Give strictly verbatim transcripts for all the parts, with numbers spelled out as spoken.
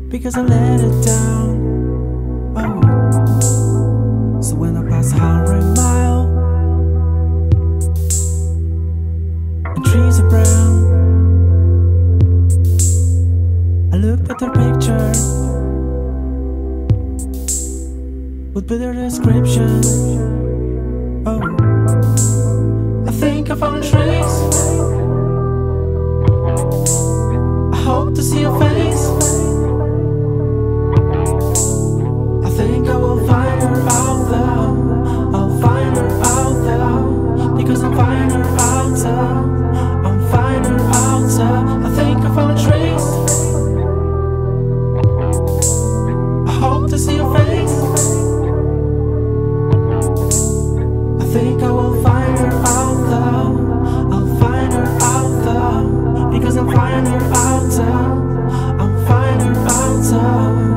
because I let it down. Oh, so when I pass a hundred mile and trees are brown, I look at their picture with better description. Oh, I think I found trees. I hope to see your face. I think I will find her out there. I'll find her out there, because I'll find her out there. I'll find her out there. I think I found trees. I hope to see your face. I think I will find her out there. I'll find her out there, because I'll find her out there. I'll find her out there.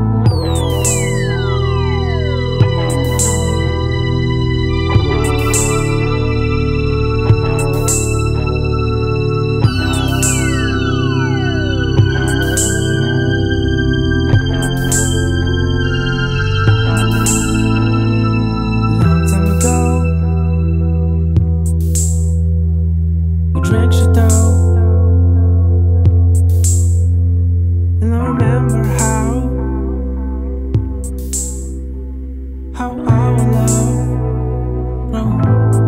Drank Chateau, and I remember how, how our love grew.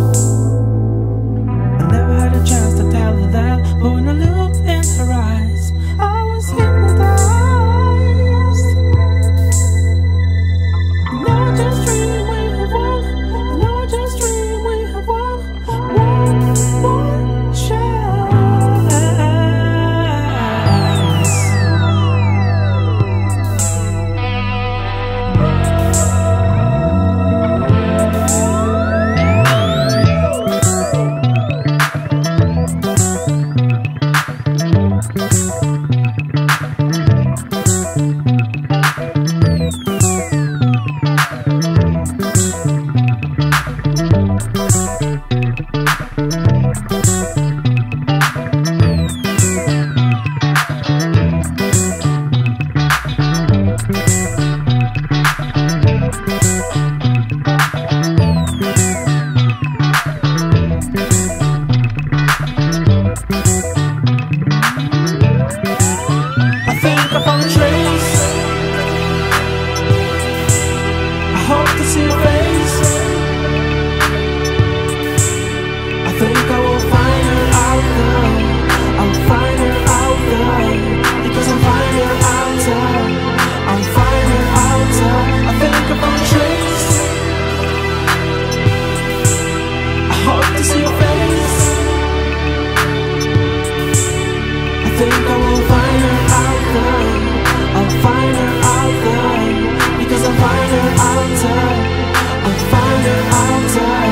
I never had a chance to tell her that, but when I looked in her eyes, I was hypnotized. And I just dream we have won, and I just dream we have won. One more chance. To see your face, I think I will find her out there. I'll find her out there, because I'll find her out there. I'll find her out there. I think about trees. I hope to see your face. I think I will find her out there. I'll find her out there, because I'll find her out there. I'll find her out there.